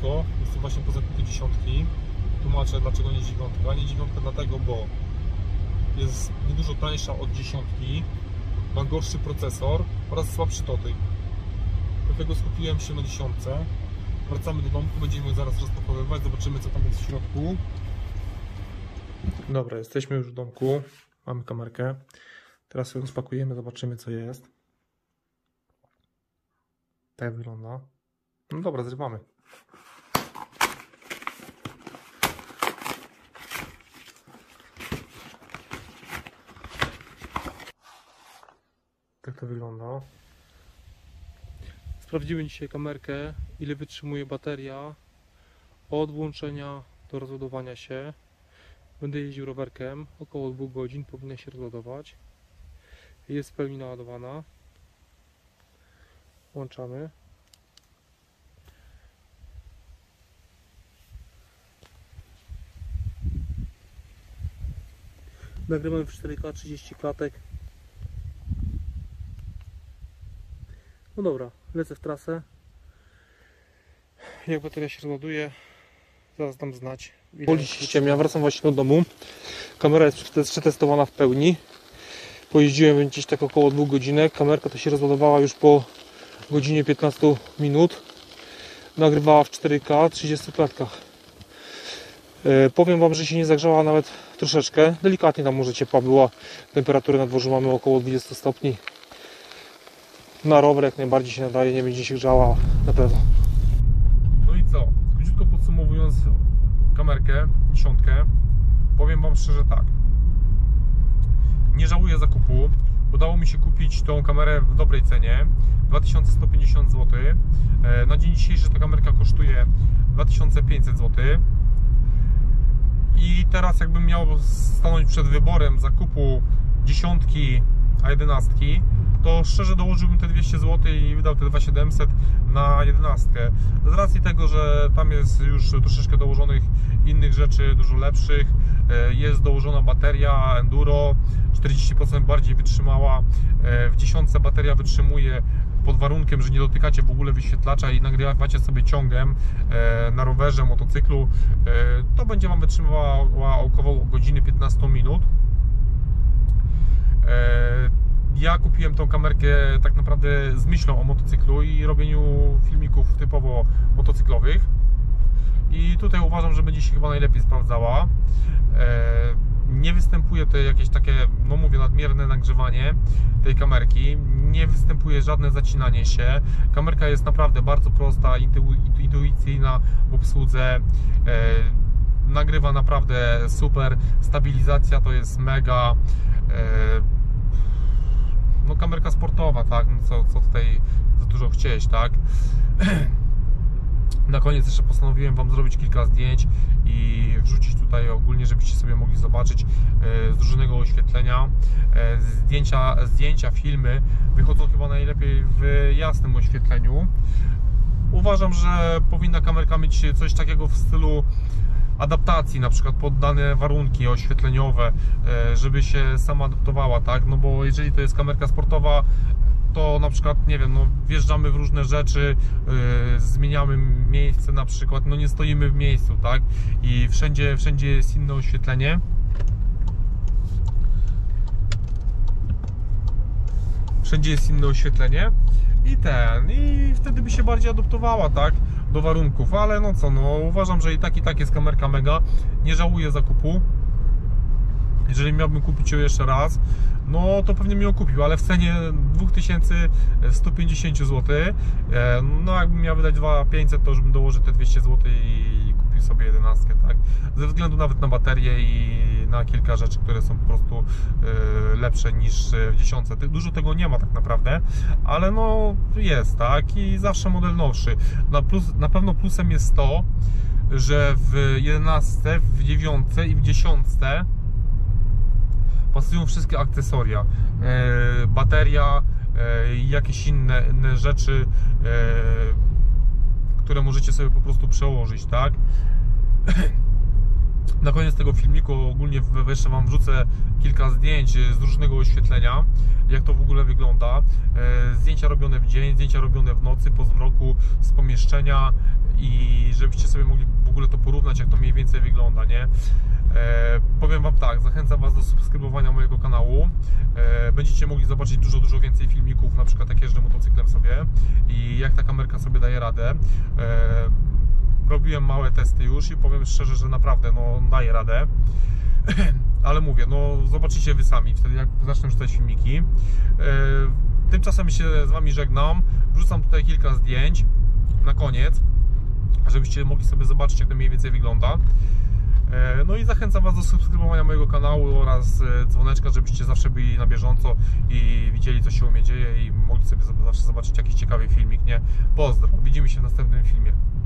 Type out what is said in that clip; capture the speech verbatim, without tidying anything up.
auto, jestem właśnie po zakupie dziesiątki. Tłumaczę, dlaczego nie dziewiątka. Nie dziewiątka dlatego, bo jest niedużo tańsza od dziesiątki, ma gorszy procesor oraz słabszy dotyk. Dlatego skupiłem się na dziesiątce. Wracamy do domku, będziemy zaraz rozpakowywać, zobaczymy, co tam jest w środku. Dobra, jesteśmy już w domku, mamy kamerkę. Teraz ją rozpakujemy, zobaczymy, co jest. Tak wygląda. No dobra, zrywamy. Tak to wygląda. Sprawdzimy dzisiaj kamerkę, ile wytrzymuje bateria od włączenia do rozładowania się. Będę jeździł rowerkiem, około dwóch godzin powinna się rozładować. Jest w pełni naładowana. Włączamy. Nagrywamy w cztery K, trzydzieści klatek. No dobra, lecę w trasę. Jak bateria się rozładuje, zaraz dam znać. Boli się ściemnia, wracam właśnie do domu. Kamera jest przetestowana w pełni. Pojeździłem gdzieś tak około dwóch godzinek. Kamerka to się rozładowała już po godzinie piętnastu minut. Nagrywała w cztery K, trzydziestu klatkach. Yy, powiem Wam, że się nie zagrzała nawet troszeczkę. Delikatnie tam może ciepła była. Temperatury na dworzu mamy około dwadzieścia stopni. Na rower jak najbardziej się nadaje, nie będzie się grzała na pewno. No i co? Króciutko podsumowując kamerkę, dziesiątkę, powiem Wam szczerze tak. Nie żałuję zakupu. Udało mi się kupić tą kamerę w dobrej cenie, dwa tysiące sto pięćdziesiąt złotych. Na dzień dzisiejszy ta kamerka kosztuje dwa tysiące pięćset złotych. I teraz jakbym miał stanąć przed wyborem zakupu dziesiątki a jedenastki, to szczerze dołożyłbym te dwieście złotych i wydał te dwa tysiące siedemset na jedenastkę. Z racji tego, że tam jest już troszeczkę dołożonych innych rzeczy, dużo lepszych. Jest dołożona bateria enduro, czterdzieści procent bardziej wytrzymała. W dziesiątce bateria wytrzymuje pod warunkiem, że nie dotykacie w ogóle wyświetlacza i nagrywacie sobie ciągiem na rowerze, motocyklu. To będzie Wam wytrzymywała około godziny piętnaście minut. Ja kupiłem tą kamerkę tak naprawdę z myślą o motocyklu i robieniu filmików typowo motocyklowych. I tutaj uważam, że będzie się chyba najlepiej sprawdzała. Nie występuje tutaj jakieś takie, no mówię, nadmierne nagrzewanie tej kamerki. Nie występuje żadne zacinanie się. Kamerka jest naprawdę bardzo prosta, intuicyjna w obsłudze. Nagrywa naprawdę super. Stabilizacja to jest mega. No kamerka sportowa, tak, no co, co tutaj za dużo chcieć, tak. Na koniec jeszcze postanowiłem Wam zrobić kilka zdjęć i wrzucić tutaj ogólnie, żebyście sobie mogli zobaczyć z różnego oświetlenia. Zdjęcia, zdjęcia, filmy wychodzą chyba najlepiej w jasnym oświetleniu. Uważam, że powinna kamerka mieć coś takiego w stylu adaptacji, na przykład pod dane warunki oświetleniowe, żeby się sama adaptowała, tak? No bo jeżeli to jest kamerka sportowa, to na przykład, nie wiem, no wjeżdżamy w różne rzeczy, yy, zmieniamy miejsce na przykład, no nie stoimy w miejscu, tak? I wszędzie, wszędzie jest inne oświetlenie. Wszędzie jest inne oświetlenie i ten, i wtedy by się bardziej adaptowała, tak? Do warunków, ale no co, no uważam, że i tak i tak jest kamerka mega. Nie żałuję zakupu. Jeżeli miałbym kupić ją jeszcze raz, no to pewnie mi ją kupił, ale w cenie dwa tysiące sto pięćdziesiąt złotych. No jakbym miał wydać dwa tysiące pięćset, to już bym dołożył te dwieście złotych i kupił sobie jedenastkę, tak? Ze względu nawet na baterię i na kilka rzeczy, które są po prostu lepsze niż w dziesiątce. Dużo tego nie ma tak naprawdę, ale no jest, tak? I zawsze model nowszy. Na, plus, na pewno plusem jest to, że w jedenastce, w dziewiątce i w dziesiątce pasują wszystkie akcesoria, e, bateria i e, jakieś inne, inne rzeczy, e, które możecie sobie po prostu przełożyć, tak? Na koniec tego filmiku ogólnie jeszcze Wam wrzucę kilka zdjęć z różnego oświetlenia, jak to w ogóle wygląda. Zdjęcia robione w dzień, zdjęcia robione w nocy, po zmroku, z pomieszczenia i żebyście sobie mogli w ogóle to porównać, jak to mniej więcej wygląda, nie? Powiem Wam tak, zachęcam Was do subskrybowania mojego kanału. Będziecie mogli zobaczyć dużo, dużo więcej filmików, na przykład jak jeżdżę motocyklem sobie i jak ta kamerka sobie daje radę. Robiłem małe testy już i powiem szczerze, że naprawdę no, daje radę. Ale mówię, no zobaczycie Wy sami wtedy, jak zacznę czytać filmiki. Tymczasem się z Wami żegnam. Wrzucam tutaj kilka zdjęć na koniec, żebyście mogli sobie zobaczyć, jak to mniej więcej wygląda. No i zachęcam Was do subskrybowania mojego kanału oraz dzwoneczka, żebyście zawsze byli na bieżąco i widzieli, co się u mnie dzieje i mogli sobie zawsze zobaczyć jakiś ciekawy filmik, nie? Pozdro, widzimy się w następnym filmie.